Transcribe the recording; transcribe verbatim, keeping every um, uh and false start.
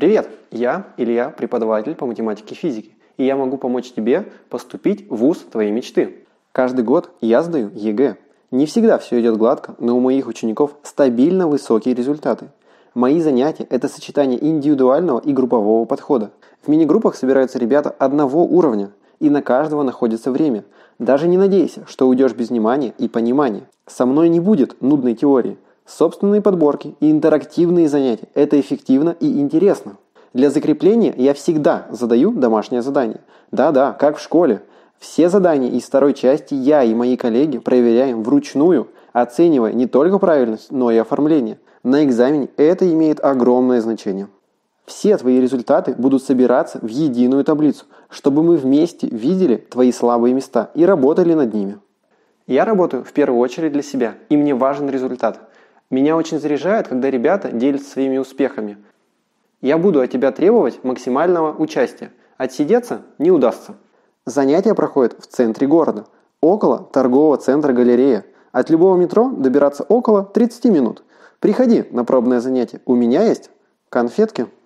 Привет, я Илья, преподаватель по математике и физике, и я могу помочь тебе поступить в вуз твоей мечты. Каждый год я сдаю ЕГЭ. Не всегда все идет гладко, но у моих учеников стабильно высокие результаты. Мои занятия – это сочетание индивидуального и группового подхода. В мини-группах собираются ребята одного уровня, и на каждого находится время. Даже не надейся, что уйдешь без внимания и понимания. Со мной не будет нудной теории. Собственные подборки и интерактивные занятия – это эффективно и интересно. Для закрепления я всегда задаю домашнее задание. Да-да, как в школе. Все задания из второй части я и мои коллеги проверяем вручную, оценивая не только правильность, но и оформление. На экзамене это имеет огромное значение. Все твои результаты будут собираться в единую таблицу, чтобы мы вместе видели твои слабые места и работали над ними. Я работаю в первую очередь для себя, и мне важен результат. Меня очень заряжает, когда ребята делятся своими успехами. Я буду от тебя требовать максимального участия. Отсидеться не удастся. Занятия проходят в центре города, около торгового центра галерея. От любого метро добираться около тридцать минут. Приходи на пробное занятие. У меня есть конфетки.